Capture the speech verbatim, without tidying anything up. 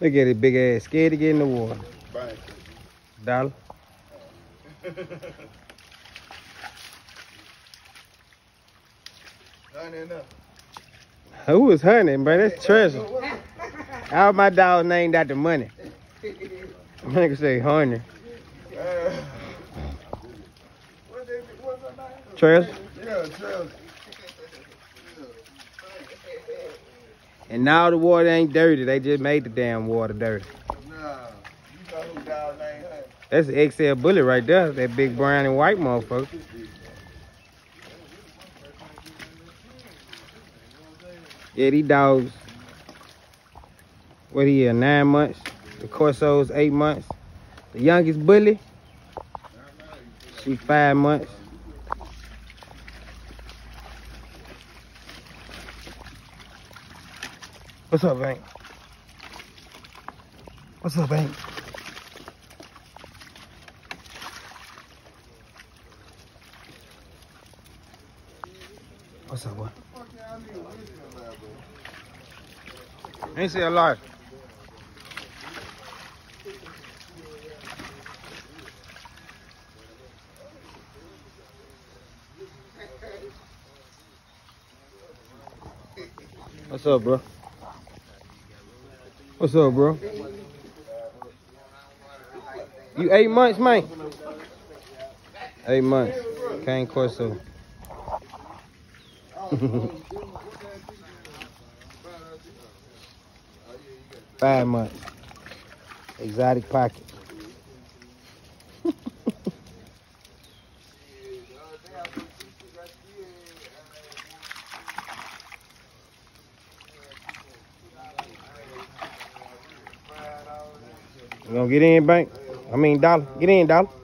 Look at it, big ass. Scared to get in the water. Bang. Dollar. Who was hunting, bro? That's treasure. All my dogs named after money. Nigga say honey. Treasure? Yeah, treasure. And now the water ain't dirty. They just made the damn water dirty. Nah, you know who dog named Honey. That's an X L bullet right there. That big brown and white motherfucker. Yeah, these dogs, what he is, nine months. The Corso's eight months. The youngest bully, she five months. What's up, Bank? What's up, Bank? What's up, boy? Ain't see a lot. What's up, bro? What's up, bro? You eight months, man? Eight months. Cane Corso. Five months. Exotic pocket. You gonna get in, Bank? I mean, Dollar. Get in, Dollar.